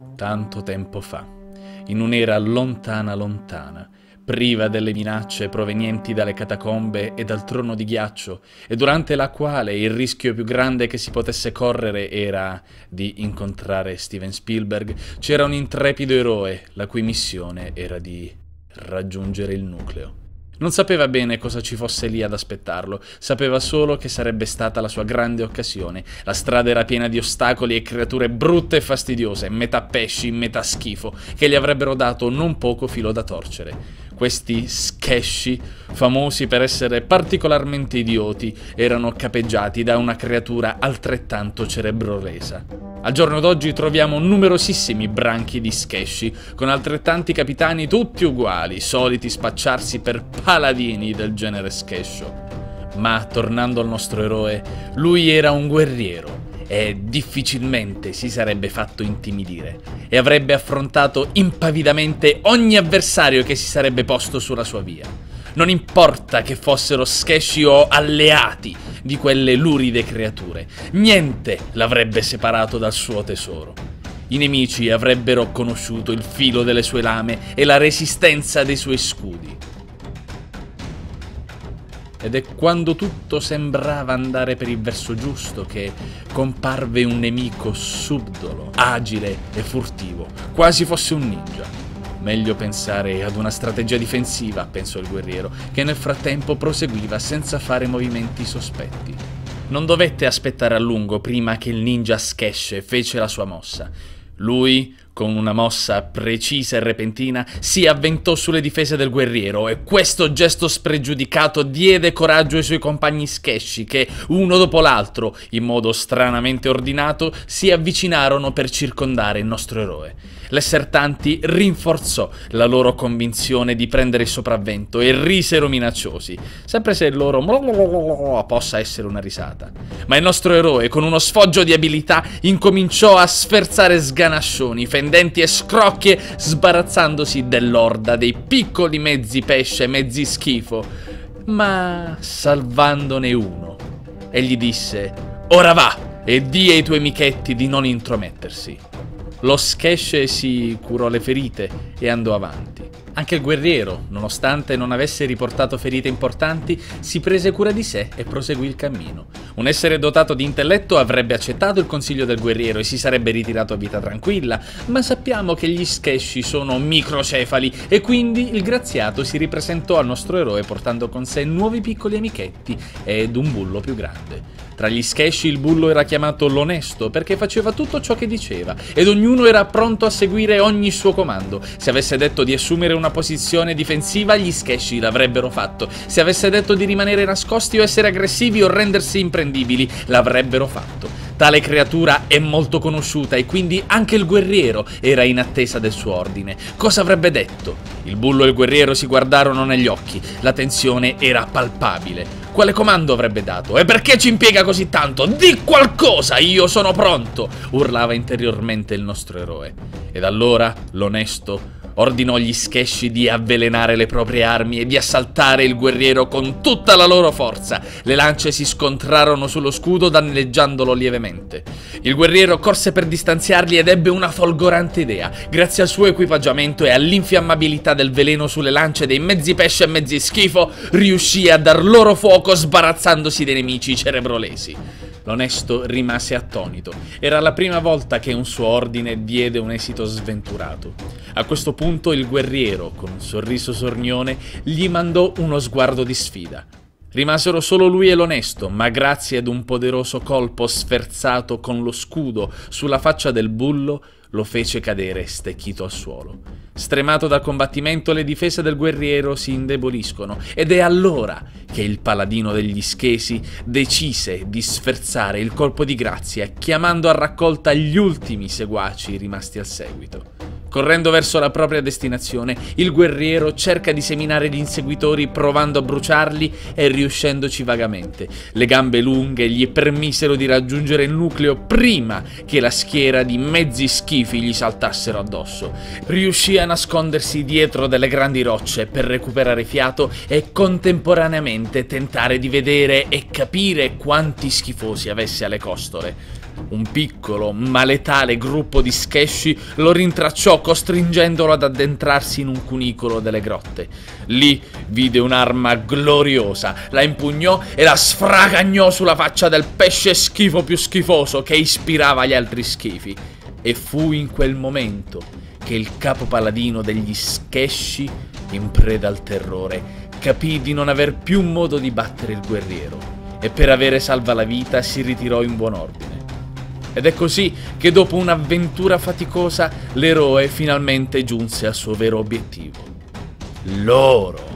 Tanto tempo fa, in un'era lontana lontana, priva delle minacce provenienti dalle catacombe e dal trono di ghiaccio, e durante la quale il rischio più grande che si potesse correre era di incontrare Steven Spielberg, c'era un intrepido eroe la cui missione era di raggiungere il nucleo. Non sapeva bene cosa ci fosse lì ad aspettarlo, sapeva solo che sarebbe stata la sua grande occasione. La strada era piena di ostacoli e creature brutte e fastidiose, metà pesci, metà schifo, che gli avrebbero dato non poco filo da torcere. Questi skesci, famosi per essere particolarmente idioti, erano capeggiati da una creatura altrettanto cerebrolesa. Al giorno d'oggi troviamo numerosissimi branchi di skesci, con altrettanti capitani tutti uguali, soliti spacciarsi per paladini del genere skescio. Ma, tornando al nostro eroe, lui era un guerriero e difficilmente si sarebbe fatto intimidire e avrebbe affrontato impavidamente ogni avversario che si sarebbe posto sulla sua via. Non importa che fossero skesci o alleati di quelle luride creature, niente l'avrebbe separato dal suo tesoro. I nemici avrebbero conosciuto il filo delle sue lame e la resistenza dei suoi scudi. Ed è quando tutto sembrava andare per il verso giusto che comparve un nemico subdolo, agile e furtivo, quasi fosse un ninja. Meglio pensare ad una strategia difensiva, pensò il guerriero, che nel frattempo proseguiva senza fare movimenti sospetti. Non dovette aspettare a lungo prima che il ninja Skesh fece la sua mossa. Lui, con una mossa precisa e repentina, si avventò sulle difese del guerriero e questo gesto spregiudicato diede coraggio ai suoi compagni Skesci che, uno dopo l'altro, in modo stranamente ordinato, si avvicinarono per circondare il nostro eroe. L'esser tanti rinforzò la loro convinzione di prendere il sopravvento e risero minacciosi, sempre se il loro possa essere una risata. Ma il nostro eroe, con uno sfoggio di abilità, incominciò a sferzare sganascioni, fendenti e scrocchie, sbarazzandosi dell'orda dei piccoli mezzi pesce e mezzi schifo, ma salvandone uno. Egli disse: «Ora va e di ai tuoi amichetti di non intromettersi». Lo Skesh si curò le ferite e andò avanti. Anche il guerriero, nonostante non avesse riportato ferite importanti, si prese cura di sé e proseguì il cammino. Un essere dotato di intelletto avrebbe accettato il consiglio del guerriero e si sarebbe ritirato a vita tranquilla, ma sappiamo che gli Skeshi sono microcefali e quindi il graziato si ripresentò al nostro eroe portando con sé nuovi piccoli amichetti ed un bullo più grande. Tra gli Skeshi il bullo era chiamato l'onesto perché faceva tutto ciò che diceva ed ognuno era pronto a seguire ogni suo comando. Se avesse detto di assumere una posizione difensiva, gli Skeshi l'avrebbero fatto. Se avesse detto di rimanere nascosti o essere aggressivi o rendersi imprendibili, l'avrebbero fatto. Tale creatura è molto conosciuta e quindi anche il guerriero era in attesa del suo ordine. Cosa avrebbe detto? Il bullo e il guerriero si guardarono negli occhi. La tensione era palpabile. Quale comando avrebbe dato? E perché ci impiega così tanto? Di qualcosa, io sono pronto! Urlava interiormente il nostro eroe. Ed allora l'onesto ordinò agli Skeshi di avvelenare le proprie armi e di assaltare il guerriero con tutta la loro forza. Le lance si scontrarono sullo scudo danneggiandolo lievemente. Il guerriero corse per distanziarli ed ebbe una folgorante idea. Grazie al suo equipaggiamento e all'infiammabilità del veleno sulle lance dei mezzi pesce e mezzi schifo, riuscì a dar loro fuoco sbarazzandosi dei nemici cerebrolesi. L'onesto rimase attonito. Era la prima volta che un suo ordine diede un esito sventurato. A questo punto il guerriero, con un sorriso sornione, gli mandò uno sguardo di sfida. Rimasero solo lui e l'onesto, ma grazie ad un poderoso colpo sferzato con lo scudo sulla faccia del bullo, lo fece cadere stecchito al suolo. Stremato dal combattimento, le difese del guerriero si indeboliscono ed è allora che il paladino degli Skesi decise di sferzare il colpo di grazia, chiamando a raccolta gli ultimi seguaci rimasti al seguito. Correndo verso la propria destinazione, il guerriero cerca di seminare gli inseguitori provando a bruciarli e riuscendoci vagamente. Le gambe lunghe gli permisero di raggiungere il nucleo prima che la schiera di mezzi schifi gli saltassero addosso. Riuscì a nascondersi dietro delle grandi rocce per recuperare fiato e contemporaneamente tentare di vedere e capire quanti schifosi avesse alle costole. Un piccolo, ma letale gruppo di Skeshi lo rintracciò, costringendolo ad addentrarsi in un cunicolo delle grotte. Lì vide un'arma gloriosa, la impugnò e la sfragagnò sulla faccia del pesce schifo più schifoso che ispirava gli altri schifi. E fu in quel momento che il capo paladino degli Skeshi, in preda al terrore, capì di non aver più modo di battere il guerriero e per avere salva la vita si ritirò in buon ordine. Ed è così che dopo un'avventura faticosa l'eroe finalmente giunse al suo vero obiettivo: l'oro.